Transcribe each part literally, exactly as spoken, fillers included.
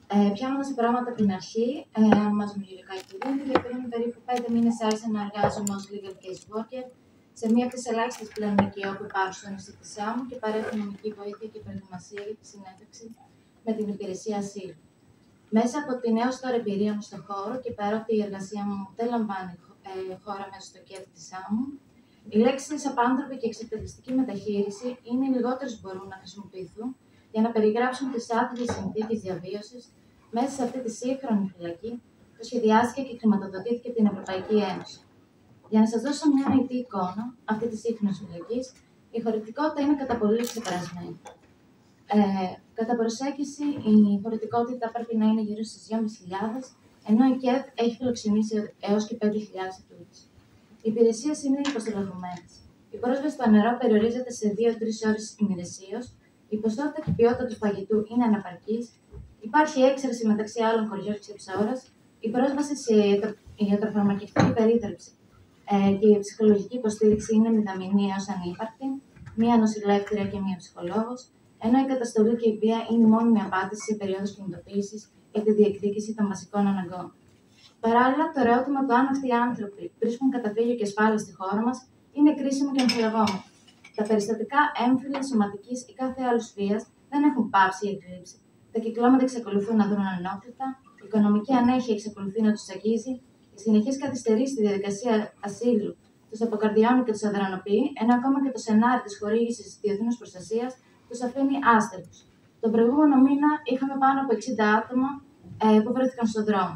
Ε, Πιάνοντας πράγματα από την αρχή, ε, ονομάζομαι Γιουλικά Κιουρίνη και πριν περίπου πέντε μήνες άρχισα να εργάζομαι ως legal case worker σε μία από τις ελάχιστες πλέον ΜΚΟ που υπάρχουν στο νησί της Σάμου και παρέχει νομική βοήθεια και προετοιμασία για τη συνέντευξη με την υπηρεσία ασύλου. Μέσα από την έως τώρα εμπειρία μου στον χώρο και παρότι η εργασία μου δεν λαμβάνει ε, χώρα μέσα στο κέντρο της Σάμου, οι λέξεις απάνθρωπη και εξευτελιστική μεταχείριση είναι οι λιγότερες που μπορούν να χρησιμοποιηθούν για να περιγράψουν τις άθλιες συνθήκες διαβίωσης μέσα σε αυτή τη σύγχρονη φυλακή που σχεδιάστηκε και χρηματοδοτήθηκε την Ευρωπαϊκή Ένωση. Για να σας δώσω μια νοητή εικόνα αυτή τη σύγχρονη φυλακή, η χωρητικότητα είναι κατά πολύ ξεπερασμένη. Ε, κατά προσέγγιση, η χωρητικότητα πρέπει να είναι γύρω στις δυόμισι χιλιάδες, ενώ η ΚΕΔ έχει φιλοξενήσει έως και πέντε χιλιάδες ετούντες. Οι υπηρεσίες είναι υποστελεχωμένες. Η πρόσβαση στο νερό περιορίζεται σε δύο με τρεις ώρες ημερησίως, η ποσότητα και η ποιότητα του φαγητού είναι ανεπαρκής, υπάρχει έξαρση μεταξύ άλλων χωριών της ώρας, η πρόσβαση σε ιατροφαρμακευτική περίθαλψη ε, και η ψυχολογική υποστήριξη είναι μηδαμινή έως ανύπαρκτη, μία νοσηλεύτρια και μία ψυχολόγος, ενώ η καταστολή και η βία είναι η μόνιμη απάντηση σε περίοδους κινητοποίησης για τη διεκδίκηση των βασικών αναγκών. Παράλληλα, το ερώτημα του αν αυτοί οι άνθρωποι βρίσκουν καταφύγιο και ασφάλεια στη χώρα μας είναι κρίσιμο και αμφιλεγόμενο. Τα περιστατικά έμφυλης, σωματικής ή κάθε άλλη βίας δεν έχουν πάψει ή εκλείψει. Τα κυκλώματα εξακολουθούν να δρουν ανενόχλητα, η οικονομική ανέχεια εξακολουθεί να τους αγγίζει, η συνεχής καθυστερήση στη διαδικασία ασύλου τους αποκαρδιώνει και τους αδρανοποιεί, ενώ ακόμα και το σενάριο της χορήγησης διεθνούς προστασίας τους αφήνει άστεγους. Τον προηγούμενο μήνα είχαμε πάνω από εξήντα άτομα ε, που βρέθηκαν στον δρόμο.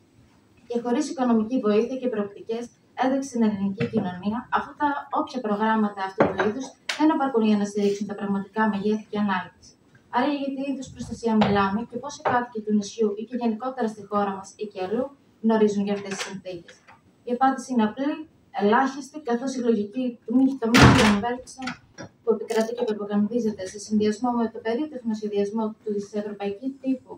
Και χωρίς οικονομική βοήθεια και προοπτικές ένταξη στην ελληνική κοινωνία, αφού τα όποια προγράμματα αυτού του είδους δεν επαρκούν για να στηρίξουν τα πραγματικά μεγέθη και ανάγκες. Άρα, για τι είδους προστασία μιλάμε και πώς οι κάτοικοι του νησιού ή και γενικότερα στη χώρα μας ή και αλλού γνωρίζουν για αυτές τις συνθήκες. Η απάντηση είναι απλή, ελάχιστη, καθώς η λογική του μη ευέλικτων που επικρατεί και προπαγανδίζεται σε συνδυασμό με το περίτεχνο σχεδιασμό της ευρωπαϊκής τύπου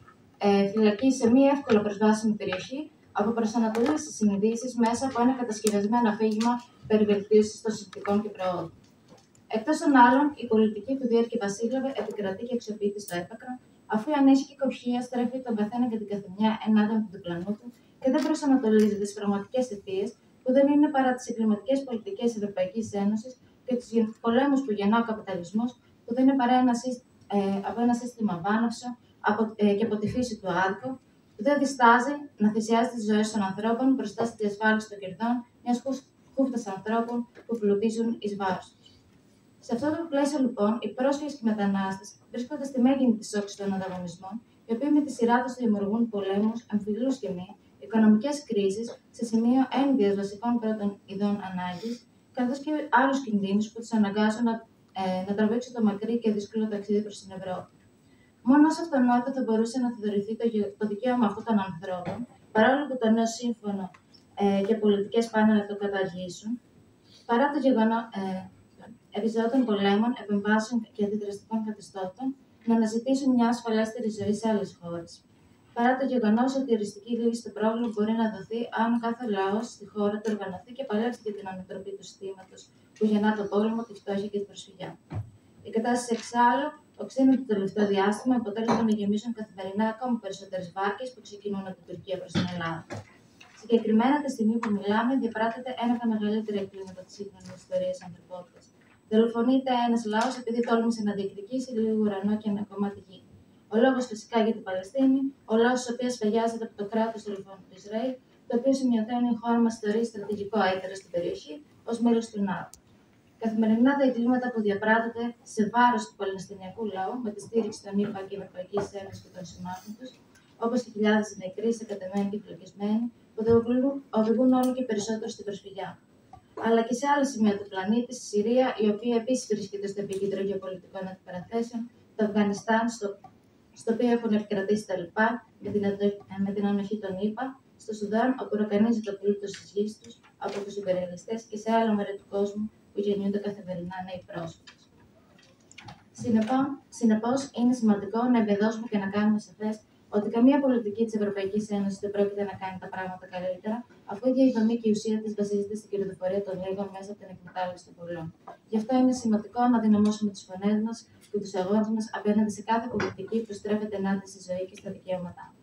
ε, φυλακή σε μη εύκολα προσβάσιμη περιοχή, αποπροσανατολίζει τις συνειδήσεις μέσα από ένα κατασκευασμένο αφήγημα περί βελτίωσης των συνθηκών και προόδου. Εκτός των άλλων, η πολιτική του Διέρκη Βασίλευε επικρατεί και αξιοποιείται στο έπακρο, αφού η ανήσυχη κοφχεία στρέφει τον καθένα και την καθεμιά ενάντια του διπλανού του και δεν προσανατολίζει τις πραγματικές αιτίες που δεν είναι παρά τις εγκληματικές πολιτικές της Ευρωπαϊκής Ένωσης και τους πολέμους που γεννά ο καπιταλισμός, που δεν είναι παρά ένα, ε, από ένα σύστημα βάναυσο από, ε, και από τη φύση του άδικου, που δεν διστάζει να θυσιάζει τις ζωές των ανθρώπων μπροστά στη διασφάλιση των κερδών μιας χούφτας ανθρώπων που πλουτίζουν εις βάρος τους. Σε αυτό το πλαίσιο, λοιπόν, οι πρόσφυγες και οι μετανάστες βρίσκονται στη μέγενη της όξης των ανταγωνισμών, οι οποίοι με τη σειρά τους δημιουργούν πολέμους, αμφιλούς και μη, οικονομικές κρίσεις σε σημείο ένδυας βασικών πρώτων ειδών ανάγκης, καθώς και άλλους κινδύνους που τους αναγκάζουν να, ε, να τραβήξουν το μακρύ και δύσκολο ταξίδι προς την Ευρώπη. Μόνο ως αυτονόητο θα μπορούσε να θεωρηθεί το, το δικαίωμα αυτών των ανθρώπων, παρόλο που το νέο σύμφωνο ε, και πολιτικές πάνε να το καταργήσουν, παρά το γεγονός ε, επιζώτων πολέμων, επεμβάσεων και αντιδραστικών καθεστώτων, να αναζητήσουν μια ασφαλέστερη ζωή σε άλλες χώρες. Παρά το γεγονός ότι η οριστική λύση στο πρόβλημα μπορεί να δοθεί αν κάθε λαός στη χώρα του οργανωθεί και παλέψει για την ανατροπή του συστήματος που γεννά τον πόλεμο, τη φτώχεια και την προσφυγιά. Η κατάσταση εξάλλου οξύνεται το τελευταίο διάστημα, αποτέλεσμα να γεμίσουν καθημερινά ακόμα περισσότερες βάρκες που ξεκινούν από την Τουρκία προς την Ελλάδα. Συγκεκριμένα, τη στιγμή που μιλάμε, διαπράττεται ένα από τα μεγαλύτερα εγκλήματα της σύγχρονης ιστορίας της ανθρωπότητας. Δολοφονείται ένας λαός επειδή τόλμησε να διεκδικήσει λίγο ουρανό και ένα κομμάτι γη. Ο λόγος φυσικά για την Παλαιστίνη, ο λόγος της οποίας φαγιάζεται από το κράτος δολοφόνου του Ισραήλ, το οποίο σημειωτέων η χώρα μας θεωρεί στρατηγικό έτερο στην περιοχή ως μέλος του ΝΑΤΟ. Καθημερινά τα εγκλήματα που διαπράττονται σε βάρος του Παλαιστινιακού λαού με τη στήριξη των ΗΠΑ και Ευρωπαϊκής Ένωσης και των συμμάχων τους, όπως και χιλιάδες νεκροί, εκατεμένοι και φυλακισμένοι, που οδηγούν όλο και περισσότερο στην προσφυγιά. Αλλά και σε άλλα σημεία του πλανήτη, στη Συρία, η οποία επίσης βρίσκεται στο επίκεντρο γεωπολιτικών αντιπαραθέσεων, το Αφγανιστάν, στο, στο οποίο έχουν επικρατήσει τα λοιπά με την, με την ανοχή των ΗΠΑ, στο Σουδάν, όπου ροκανίζει το πλούτο της γης τους από τους υπερελιστές και σε άλλα μέρη του κόσμου που γεννιούνται καθημερινά νέοι πρόσφυγες. Συνεπώς, είναι σημαντικό να εμπεδώσουμε και να κάνουμε σαφές ότι καμία πολιτική της Ευρωπαϊκής Ένωσης δεν πρόκειται να κάνει τα πράγματα καλύτερα, αφού η ίδια η δομή και η ουσία της βασίζεται στην κερδοφορία των λίγων μέσα από την εκμετάλλευση των πολλών. Γι' αυτό είναι σημαντικό να δυναμώσουμε τις φωνές μας και τους αγώνες μας απέναντι σε κάθε πολιτική που στρέφεται ενάντια στη ζωή και στα δικαιώματά μας.